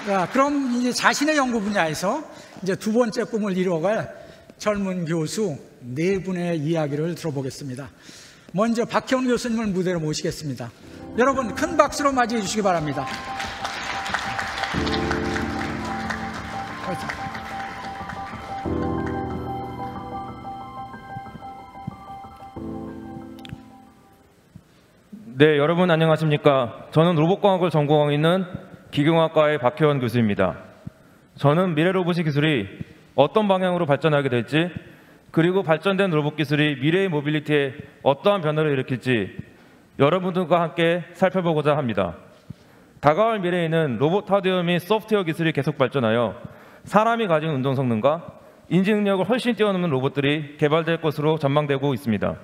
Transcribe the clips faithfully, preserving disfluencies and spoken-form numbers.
자, 그럼 이제 자신의 연구 분야에서 이제 두 번째 꿈을 이루어갈 젊은 교수 네 분의 이야기를 들어보겠습니다. 먼저 박혜원 교수님을 무대로 모시겠습니다. 여러분 큰 박수로 맞이해 주시기 바랍니다. 네, 여러분 안녕하십니까? 저는 로봇과학을 전공하고 있는 기계공학과의 박혜원 교수입니다. 저는 미래 로봇 기술이 어떤 방향으로 발전하게 될지, 그리고 발전된 로봇 기술이 미래의 모빌리티에 어떠한 변화를 일으킬지 여러분들과 함께 살펴보고자 합니다. 다가올 미래에는 로봇 하드웨어 및 소프트웨어 기술이 계속 발전하여 사람이 가진 운동 성능과 인지 능력을 훨씬 뛰어넘는 로봇들이 개발될 것으로 전망되고 있습니다.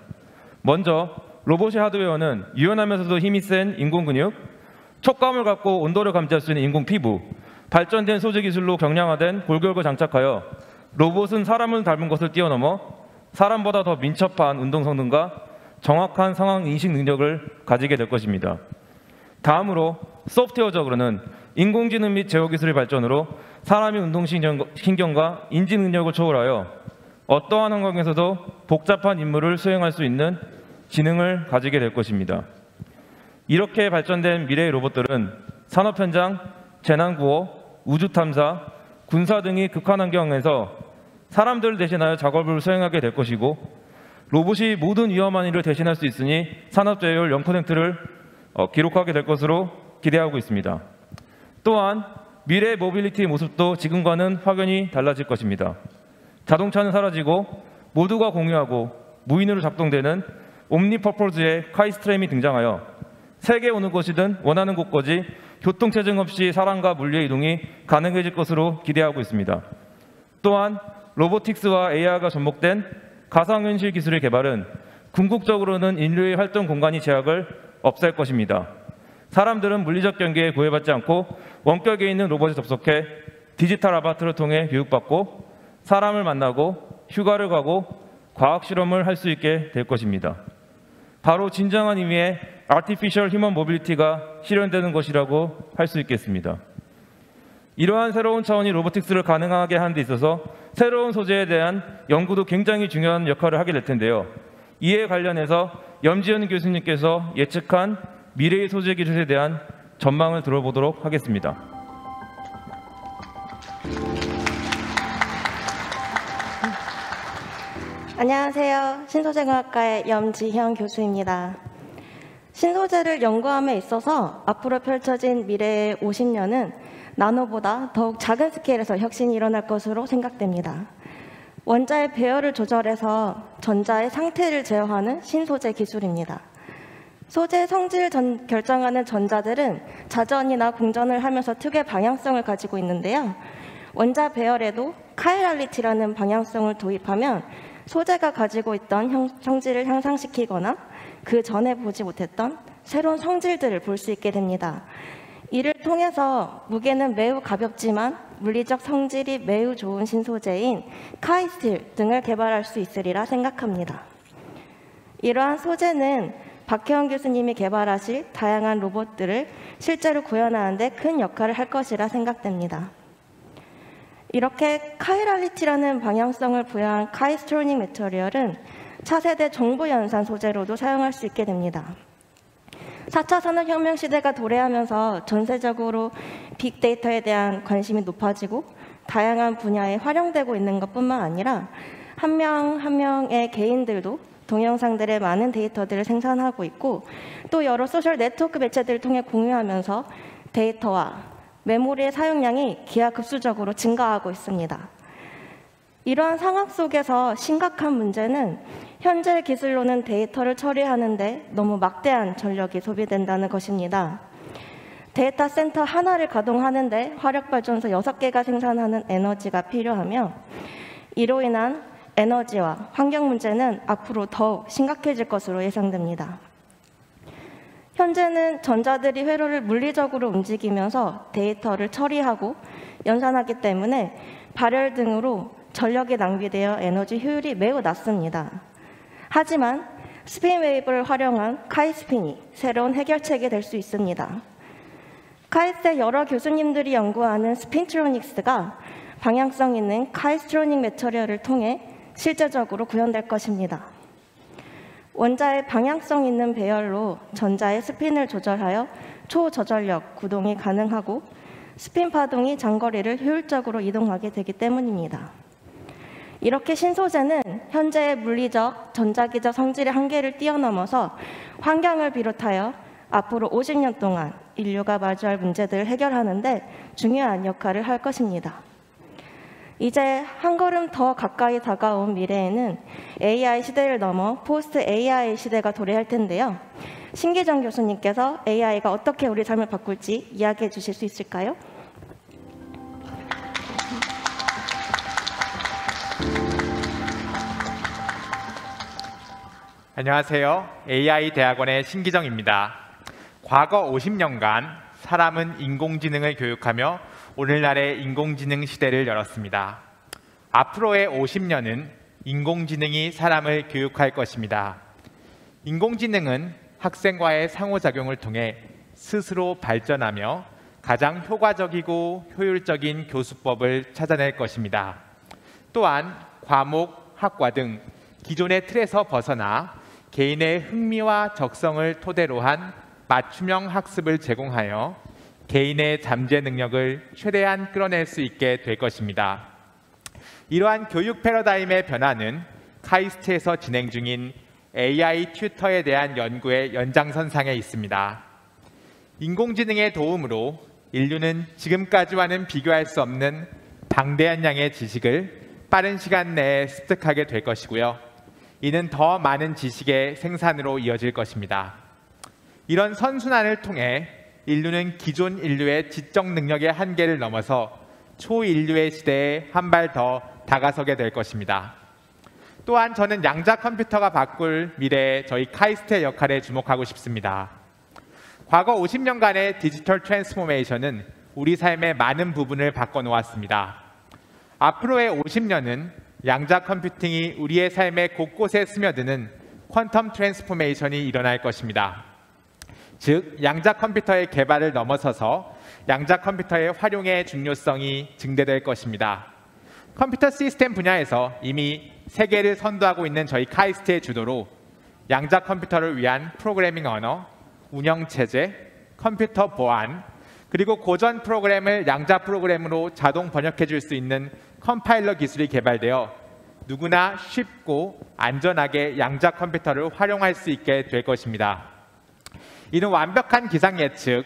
먼저 로봇의 하드웨어는 유연하면서도 힘이 센 인공 근육, 촉감을 갖고 온도를 감지할 수 있는 인공 피부, 발전된 소재 기술로 경량화된 골격을 장착하여 로봇은 사람을 닮은 것을 뛰어넘어 사람보다 더 민첩한 운동 성능과 정확한 상황 인식 능력을 가지게 될 것입니다. 다음으로 소프트웨어적으로는 인공지능 및 제어 기술의 발전으로 사람의 운동신경과 인지 능력을 초월하여 어떠한 환경에서도 복잡한 임무를 수행할 수 있는 지능을 가지게 될 것입니다. 이렇게 발전된 미래의 로봇들은 산업 현장, 재난구호, 우주탐사, 군사 등의 극한 환경에서 사람들을 대신하여 작업을 수행하게 될 것이고, 로봇이 모든 위험한 일을 대신할 수 있으니 산업재해율 영 퍼센트를 기록하게 될 것으로 기대하고 있습니다. 또한 미래의 모빌리티의 모습도 지금과는 확연히 달라질 것입니다. 자동차는 사라지고 모두가 공유하고 무인으로 작동되는 옴니퍼포즈의 카이스트램이 등장하여 세계 어느 곳이든 원하는 곳까지 교통체증 없이 사람과 물리의 이동이 가능해질 것으로 기대하고 있습니다. 또한 로보틱스와 에이아이가 접목된 가상현실 기술의 개발은 궁극적으로는 인류의 활동 공간이 제약을 없앨 것입니다. 사람들은 물리적 경계에 구애받지 않고 원격에 있는 로봇에 접속해 디지털 아바타를 통해 교육받고 사람을 만나고 휴가를 가고 과학 실험을 할 수 있게 될 것입니다. 바로 진정한 의미의 아티피셜 휴먼 모빌리티가 실현되는 것이라고 할 수 있겠습니다. 이러한 새로운 차원이 로보틱스를 가능하게 하는 데 있어서 새로운 소재에 대한 연구도 굉장히 중요한 역할을 하게 될 텐데요. 이에 관련해서 염지연 교수님께서 예측한 미래의 소재 기술에 대한 전망을 들어보도록 하겠습니다. 안녕하세요. 신소재공학과의 염지현 교수입니다. 신소재를 연구함에 있어서 앞으로 펼쳐진 미래의 오십 년은 나노보다 더욱 작은 스케일에서 혁신이 일어날 것으로 생각됩니다. 원자의 배열을 조절해서 전자의 상태를 제어하는 신소재 기술입니다. 소재의 성질을 전, 결정하는 전자들은 자전이나 공전을 하면서 특유의 방향성을 가지고 있는데요. 원자 배열에도 카이랄리티라는 방향성을 도입하면 소재가 가지고 있던 형, 성질을 향상시키거나 그 전에 보지 못했던 새로운 성질들을 볼 수 있게 됩니다. 이를 통해서 무게는 매우 가볍지만 물리적 성질이 매우 좋은 신소재인 카이스틸 등을 개발할 수 있으리라 생각합니다. 이러한 소재는 박혜원 교수님이 개발하실 다양한 로봇들을 실제로 구현하는 데 큰 역할을 할 것이라 생각됩니다. 이렇게 카이랄리티라는 방향성을 부여한 카이스트로닉 매터리얼은 차세대 정보연산 소재로도 사용할 수 있게 됩니다. 사 차 산업혁명 시대가 도래하면서 전세적으로 빅데이터에 대한 관심이 높아지고 다양한 분야에 활용되고 있는 것뿐만 아니라 한 명 한 명의 개인들도 동영상들의 많은 데이터들을 생산하고 있고 또 여러 소셜 네트워크 매체들을 통해 공유하면서 데이터와 메모리의 사용량이 기하급수적으로 증가하고 있습니다. 이러한 상황 속에서 심각한 문제는 현재 기술로는 데이터를 처리하는데 너무 막대한 전력이 소비된다는 것입니다. 데이터 센터 하나를 가동하는데 화력발전소 여섯 개가 생산하는 에너지가 필요하며 이로 인한 에너지와 환경 문제는 앞으로 더욱 심각해질 것으로 예상됩니다. 현재는 전자들이 회로를 물리적으로 움직이면서 데이터를 처리하고 연산하기 때문에 발열 등으로 전력이 낭비되어 에너지 효율이 매우 낮습니다. 하지만 스핀 웨이브를 활용한 카이스핀이 새로운 해결책이 될 수 있습니다. 카이스트의 여러 교수님들이 연구하는 스핀트로닉스가 방향성 있는 카이스트로닉 매터리얼을 통해 실제적으로 구현될 것입니다. 원자의 방향성 있는 배열로 전자의 스핀을 조절하여 초저전력 구동이 가능하고 스핀 파동이 장거리를 효율적으로 이동하게 되기 때문입니다. 이렇게 신소재는 현재의 물리적, 전자기적 성질의 한계를 뛰어넘어서 환경을 비롯하여 앞으로 오십 년 동안 인류가 마주할 문제들을 해결하는 데 중요한 역할을 할 것입니다. 이제 한 걸음 더 가까이 다가온 미래에는 에이아이 시대를 넘어 포스트 에이아이 시대가 도래할 텐데요. 신기정 교수님께서 에이아이가 어떻게 우리 삶을 바꿀지 이야기해 주실 수 있을까요? 안녕하세요. 에이아이 대학원의 신기정입니다. 과거 오십 년간 사람은 인공지능을 교육하며 오늘날의 인공지능 시대를 열었습니다. 앞으로의 오십 년은 인공지능이 사람을 교육할 것입니다. 인공지능은 학생과의 상호작용을 통해 스스로 발전하며 가장 효과적이고 효율적인 교수법을 찾아낼 것입니다. 또한 과목, 학과 등 기존의 틀에서 벗어나 개인의 흥미와 적성을 토대로 한 맞춤형 학습을 제공하여 개인의 잠재 능력을 최대한 끌어낼 수 있게 될 것입니다. 이러한 교육 패러다임의 변화는 카이스트에서 진행 중인 에이아이 튜터에 대한 연구의 연장선상에 있습니다. 인공지능의 도움으로 인류는 지금까지와는 비교할 수 없는 방대한 양의 지식을 빠른 시간 내에 습득하게 될 것이고요. 이는 더 많은 지식의 생산으로 이어질 것입니다. 이런 선순환을 통해 인류는 기존 인류의 지적 능력의 한계를 넘어서 초인류의 시대에 한 발 더 다가서게 될 것입니다. 또한 저는 양자 컴퓨터가 바꿀 미래의 저희 카이스트의 역할에 주목하고 싶습니다. 과거 오십 년간의 디지털 트랜스포메이션은 우리 삶의 많은 부분을 바꿔놓았습니다. 앞으로의 오십 년은 양자 컴퓨팅이 우리의 삶의 곳곳에 스며드는 퀀텀 트랜스포메이션이 일어날 것입니다. 즉, 양자 컴퓨터의 개발을 넘어서서 양자 컴퓨터의 활용의 중요성이 증대될 것입니다. 컴퓨터 시스템 분야에서 이미 세계를 선도하고 있는 저희 카이스트의 주도로 양자 컴퓨터를 위한 프로그래밍 언어, 운영체제, 컴퓨터 보안, 그리고 고전 프로그램을 양자 프로그램으로 자동 번역해 줄 수 있는 컴파일러 기술이 개발되어 누구나 쉽고 안전하게 양자 컴퓨터를 활용할 수 있게 될 것입니다. 이는 완벽한 기상 예측,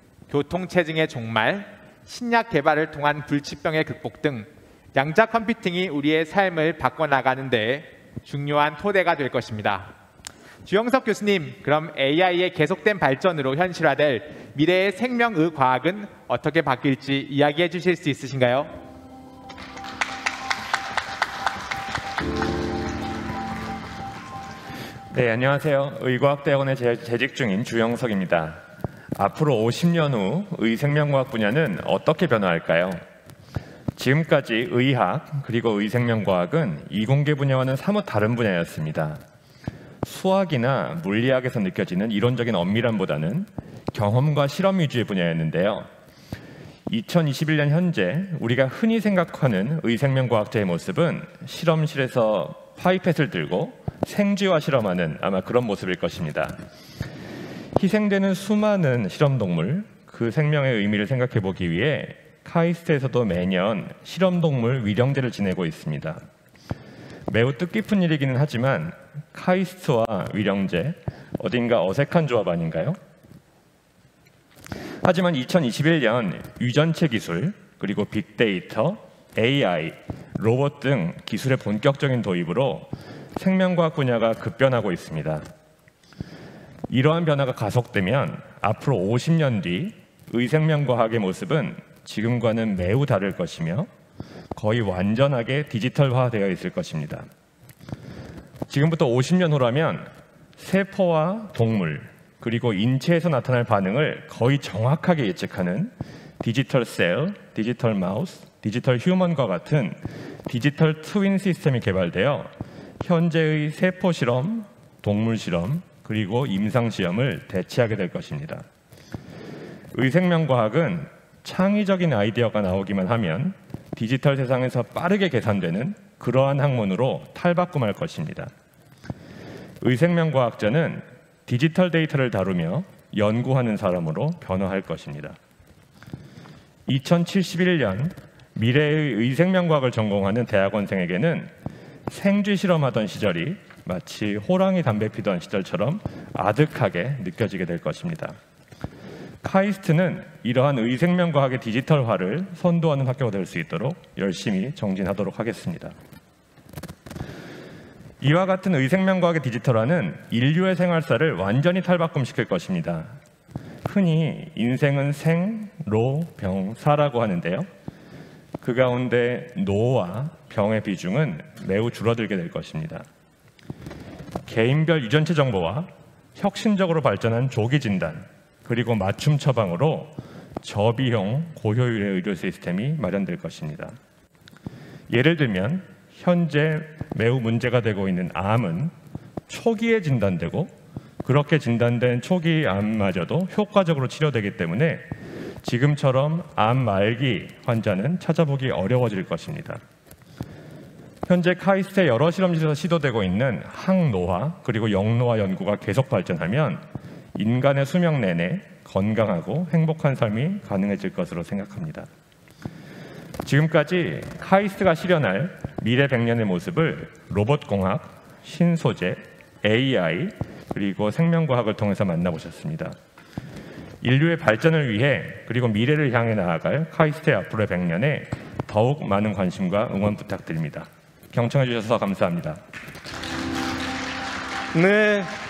교통체증의 종말, 신약 개발을 통한 불치병의 극복 등 양자 컴퓨팅이 우리의 삶을 바꿔나가는 데 중요한 토대가 될 것입니다. 주영석 교수님, 그럼 에이아이의 계속된 발전으로 현실화될 미래의 생명의과학은 어떻게 바뀔지 이야기해 주실 수 있으신가요? 네, 안녕하세요. 의과학대학원에 재직 중인 주영석입니다. 앞으로 오십 년 후 의생명과학 분야는 어떻게 변화할까요? 지금까지 의학 그리고 의생명과학은 이공계 분야와는 사뭇 다른 분야였습니다. 수학이나 물리학에서 느껴지는 이론적인 엄밀함보다는 경험과 실험 위주의 분야였는데요. 이천이십일 년 현재 우리가 흔히 생각하는 의생명과학자의 모습은 실험실에서 파이펫을 들고 생쥐와 실험하는 아마 그런 모습일 것입니다. 희생되는 수많은 실험동물, 그 생명의 의미를 생각해 보기 위해 카이스트에서도 매년 실험동물 위령제를 지내고 있습니다. 매우 뜻깊은 일이기는 하지만 카이스트와 위령제, 어딘가 어색한 조합 아닌가요? 하지만 이천이십일 년 유전체 기술, 그리고 빅데이터, 에이아이, 로봇 등 기술의 본격적인 도입으로 생명과학 분야가 급변하고 있습니다. 이러한 변화가 가속되면 앞으로 오십 년 뒤 의생명과학의 모습은 지금과는 매우 다를 것이며 거의 완전하게 디지털화되어 있을 것입니다. 지금부터 오십 년 후라면 세포와 동물, 그리고 인체에서 나타날 반응을 거의 정확하게 예측하는 디지털 셀, 디지털 마우스, 디지털 휴먼과 같은 디지털 트윈 시스템이 개발되어 현재의 세포 실험, 동물 실험, 그리고 임상 시험을 대체하게 될 것입니다. 의생명과학은 창의적인 아이디어가 나오기만 하면 디지털 세상에서 빠르게 계산되는 그러한 학문으로 탈바꿈할 것입니다. 의생명과학자는 디지털 데이터를 다루며 연구하는 사람으로 변화할 것입니다. 이천칠십일 년 미래의 의생명과학을 전공하는 대학원생에게는 생쥐 실험하던 시절이 마치 호랑이 담배 피던 시절처럼 아득하게 느껴지게 될 것입니다. 카이스트는 이러한 의생명과학의 디지털화를 선도하는 학교가 될 수 있도록 열심히 정진하도록 하겠습니다. 이와 같은 의생명과학의 디지털화는 인류의 생활사를 완전히 탈바꿈시킬 것입니다. 흔히 인생은 생, 로, 병, 사라고 하는데요. 그 가운데 노와 병의 비중은 매우 줄어들게 될 것입니다. 개인별 유전체 정보와 혁신적으로 발전한 조기 진단, 그리고 맞춤 처방으로 저비용, 고효율의 의료 시스템이 마련될 것입니다. 예를 들면 현재 매우 문제가 되고 있는 암은 초기에 진단되고 그렇게 진단된 초기 암마저도 효과적으로 치료되기 때문에 지금처럼 암 말기 환자는 찾아보기 어려워질 것입니다. 현재 카이스트의 여러 실험실에서 시도되고 있는 항노화 그리고 영노화 연구가 계속 발전하면 인간의 수명 내내 건강하고 행복한 삶이 가능해질 것으로 생각합니다. 지금까지 카이스트가 실현할 미래 백 년의 모습을 로봇공학, 신소재, 에이아이, 그리고 생명과학을 통해서 만나보셨습니다. 인류의 발전을 위해 그리고 미래를 향해 나아갈 카이스트의 앞으로의 백 년에 더욱 많은 관심과 응원 부탁드립니다. 경청해 주셔서 감사합니다. 네.